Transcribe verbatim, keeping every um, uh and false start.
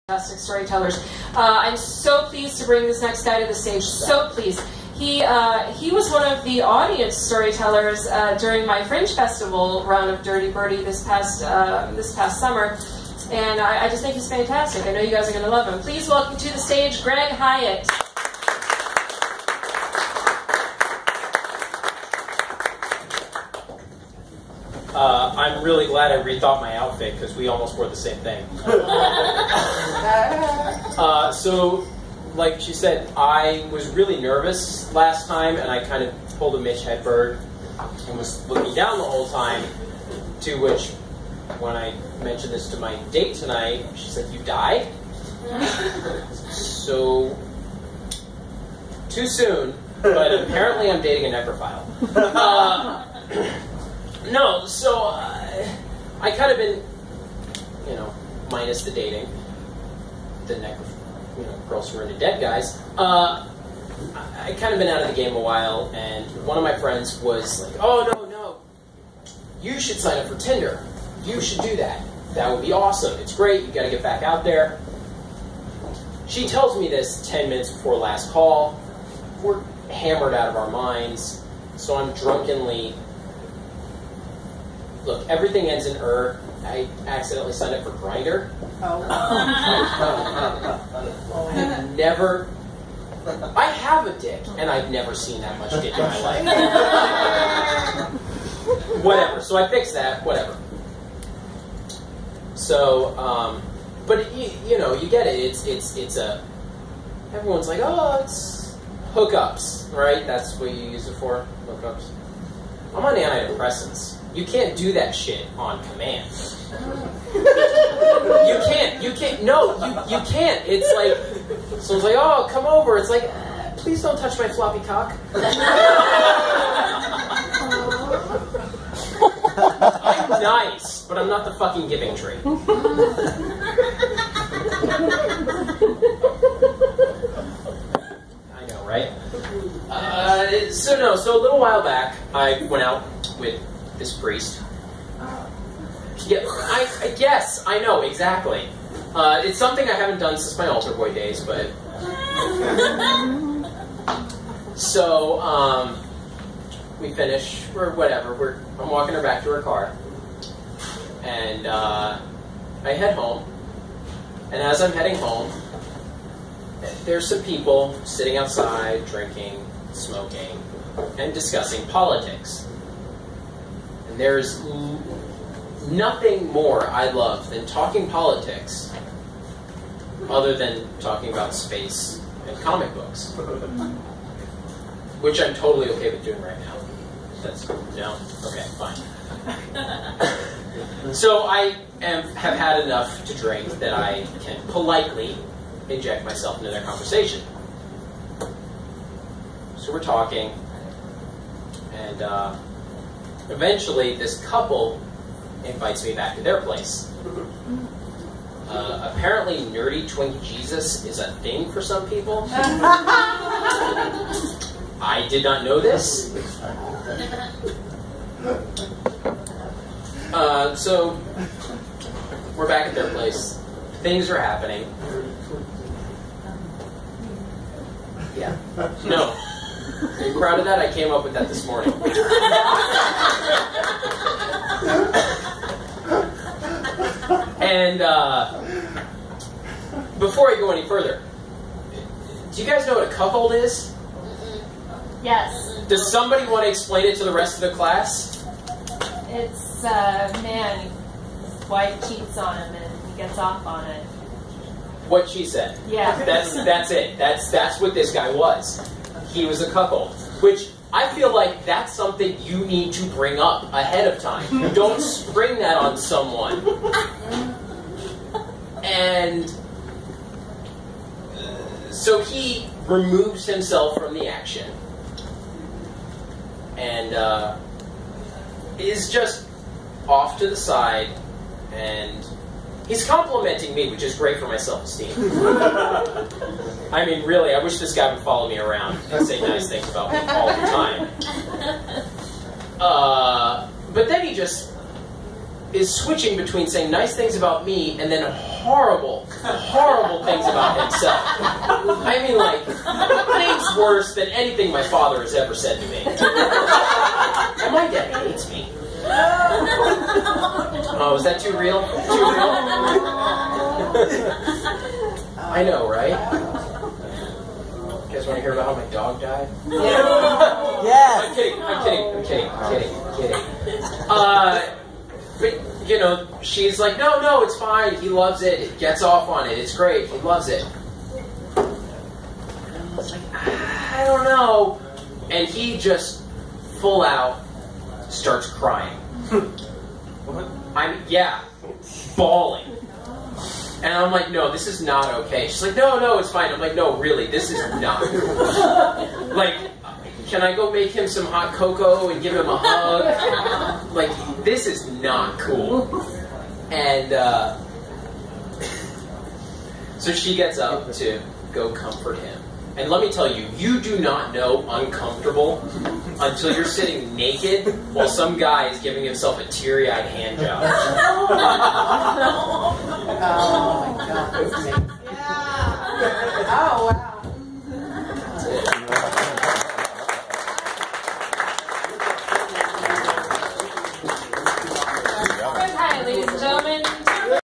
Fantastic storytellers. Uh, I'm so pleased to bring this next guy to the stage. So pleased. He uh, he was one of the audience storytellers uh, during my Fringe Festival run of Dirty Birdie this past uh, this past summer, and I, I just think he's fantastic. I know you guys are going to love him. Please welcome to the stage Greg Hyatt. Uh, I'm really glad I rethought my outfit because we almost wore the same thing. uh, so, like she said, I was really nervous last time, and I kind of pulled a Mitch Hedberg and was looking down the whole time. To which, when I mentioned this to my date tonight, she said, "You died?" So, too soon. But apparently, I'm dating a necrophile. Uh, No, so uh, I kind of been, you know, minus the dating, the neck, you know, girls who are into dead guys. Uh, I, I kind of been out of the game a while, and one of my friends was like, "Oh no, no, you should sign up for Tinder. You should do that. That would be awesome. It's great. You got to get back out there." She tells me this ten minutes before last call. We're hammered out of our minds, so I'm drunkenly. Look, everything ends in er. I accidentally signed up for Grindr. Oh. I've never. I have a dick, and I've never seen that much dick in my life. Whatever. So I fixed that. Whatever. So, um, but you, you know, you get it. It's it's it's a. Everyone's like, oh, it's hookups, right? That's what you use it for. Hookups. I'm on antidepressants. You can't do that shit on command. You can't. You can't. No, you you can't. It's like someone's like, "Oh, come over." It's like, uh, please don't touch my floppy cock. I'm nice, but I'm not the fucking giving tree. I know, right? Uh, so no. So a little while back, I went out with this priest. Yeah, I, I yes, I know, exactly. Uh, it's something I haven't done since my altar boy days, but... So, um, we finish, or whatever, we're, I'm walking her back to her car, and uh, I head home, and as I'm heading home, there's some people sitting outside, drinking, smoking, and discussing politics. There's nothing more I love than talking politics other than talking about space and comic books. Which I'm totally okay with doing right now. That's, no? Okay, fine. So I am, have had enough to drink that I can politely inject myself into their conversation. So we're talking, and uh, eventually, this couple invites me back to their place. Uh, apparently, nerdy twink Jesus is a thing for some people. I did not know this. Uh, so, we're back at their place. Things are happening. Yeah. No. Are you proud of that? I came up with that this morning. And uh, before I go any further, do you guys know what a cuckold is? Yes. Does somebody want to explain it to the rest of the class? It's a uh, man, his wife cheats on him and he gets off on it. What she said. Yeah. That's that's it. That's that's what this guy was. He was a cuckold, which I feel like that's something you need to bring up ahead of time. You don't spring that on someone. And so he removes himself from the action and uh, is just off to the side, and he's complimenting me, which is great for my self-esteem. I mean, really, I wish this guy would follow me around and say nice things about me all the time. Uh, but then he just is switching between saying nice things about me and then horrible, horrible terrible things about himself. I mean, like, things worse than anything my father has ever said to me. And my dad hates me. Oh, is that too real? Too real? I know, right? You guys want to hear about how my dog died? Yeah. Yes. I'm kidding, I'm kidding, I'm kidding, I'm kidding, I'm kidding. Uh, but, you know, she's like, no, no, it's fine. He loves it. It gets off on it. It's great. He loves it. And I was like, I don't know. And he just, full out, starts crying. I'm, yeah, bawling. And I'm like, no, this is not okay. She's like, no, no, it's fine. I'm like, no, really, this is not cool. Like, can I go make him some hot cocoa and give him a hug? Like, this is not cool. And uh, so she gets up to go comfort him. And let me tell you, you do not know uncomfortable until you're sitting naked while some guy is giving himself a teary-eyed hand job.